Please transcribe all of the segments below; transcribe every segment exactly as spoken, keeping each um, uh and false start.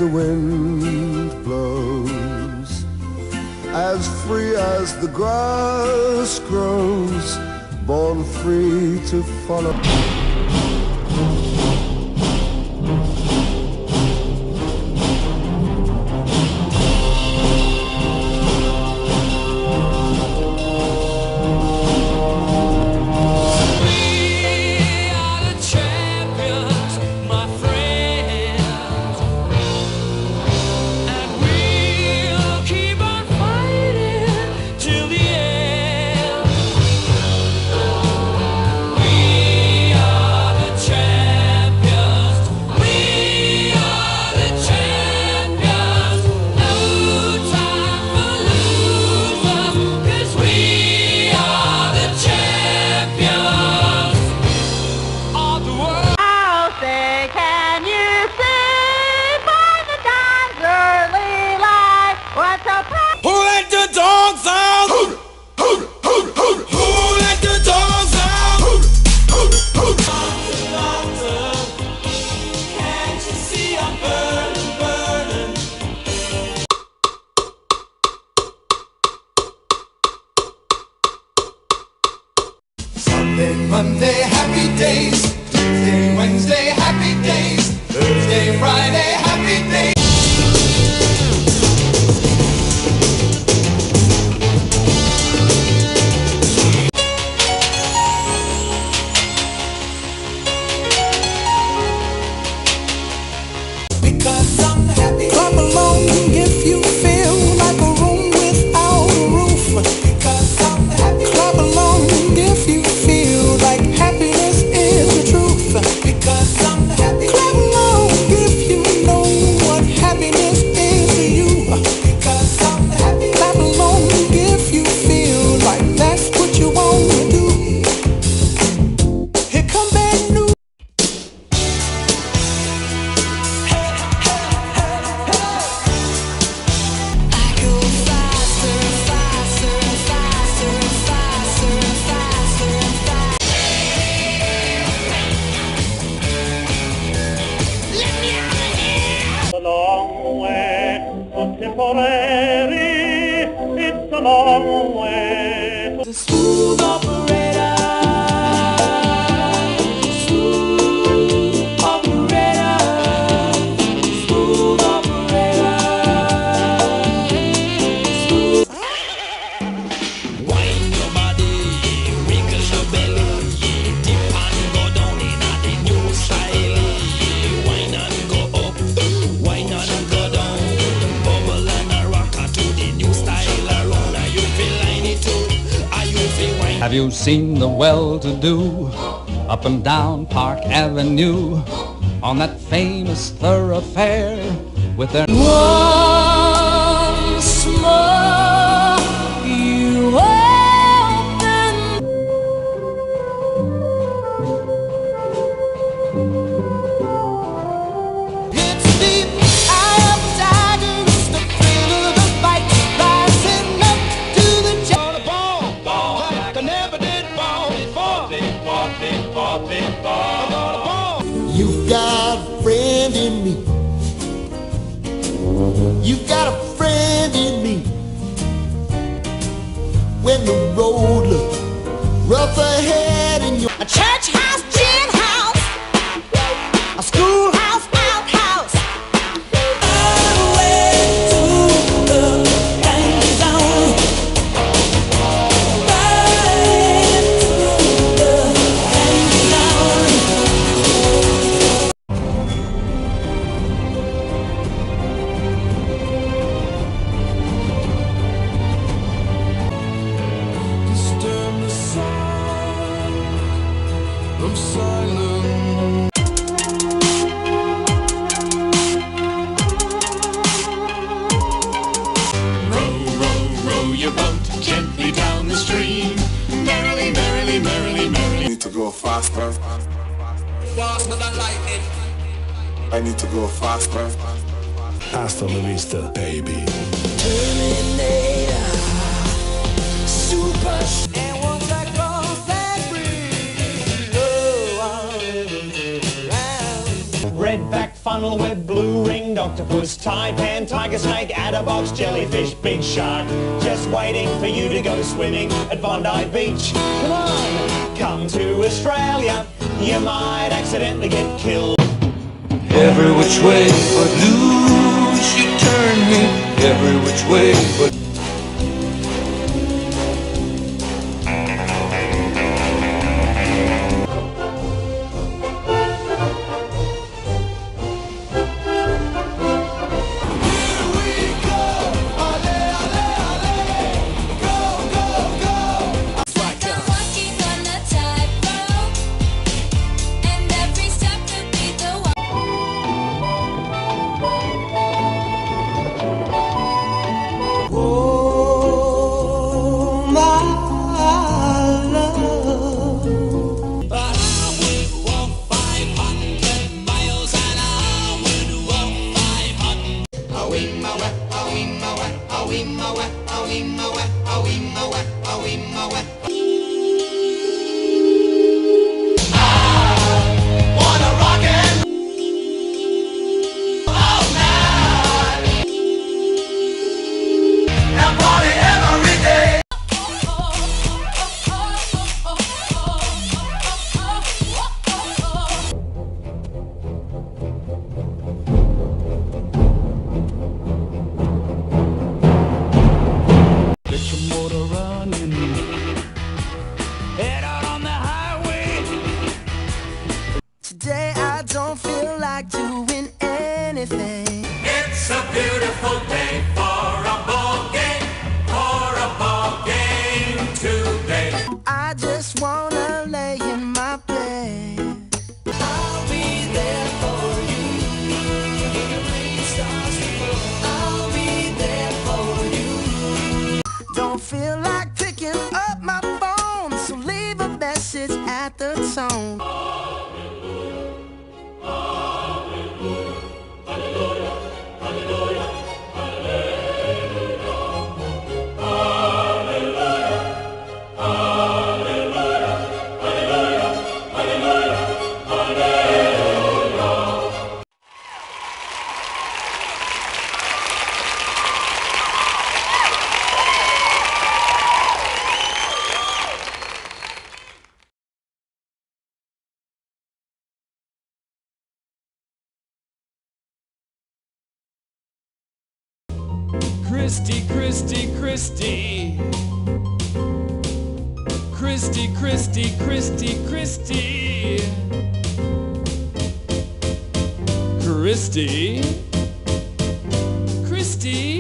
the wind blows, as free as the grass grows, born free to follow. Who let the dogs out? Who, who, who, who, who let the dogs out? Who, who, who. Can't you see I'm burning, burning? Sunday, Monday, happy days. Tuesday, Wednesday, happy days. Thursday, Friday, happy days. Clap along if you feel like a room without a roof. Clap along if you feel like happiness is the truth. Clap along if you know what happiness is to you. Clap along if you feel like that's what you want to do. Here come bad news. A long way to Tipperary, it's a long way to... The smooth operator, smooth operator, smooth operator, smooth. Wind your body, wiggle your belly, dip and go down in a the new style. Wine and go up, wine and go down, bubble and a rocker to the new style around. Are you feel line it too? Are you feel wine? Have you seen the well-to-do up and down Park Avenue on that famous thoroughfare with their... Once more you open. It's deep eye of tigers, the thrill of the fight, rising up to the On a ball, ball like I never did ball before. Before, before, before. I'm on a ball. You've got a friend in me. You've got a friend in me. When the road looks rough ahead and you're a church house, gin house, a schoolhouse, outhouse. Highway to the danger zone. Right through the danger zone. Disturb the sound of silence. Row, row, row your boat gently down the stream. Merrily, merrily, merrily, merrily. Need to go faster. Faster than lightning. I need to go faster. Hasta la vista, baby. Terminator, super. And once that cross that bridge, oh, I'll never get around. Red back funnel with blue ring skinned octopus, taipan, tiger snake, adderbox, jellyfish, big shark, just waiting for you to go swimming at Bondi Beach. Come on, come to Australia, you might accidentally get killed. Every which way but loose you turn me, every which way but Today I don't feel like doing anything. It's a beautiful day for a ball game, for a ball game today. I just wanna lay in my bed. I'll be there for you. When the rain starts to fall, I'll be there for you. Don't feel like picking up my phone, so leave a message at the tone. Christy, Christy, Christy. Christy, Christy, Christy, Christy. Christy. Christy.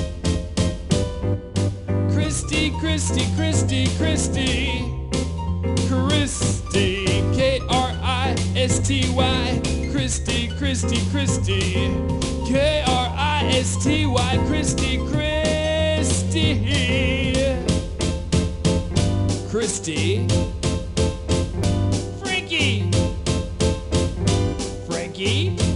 Christy, Christy, Christy, Christy. Christy. K R I S T Y. Christy, Christy, Christy. K R I S T Y. Christy, Christy. Christy. Frankie. Frankie.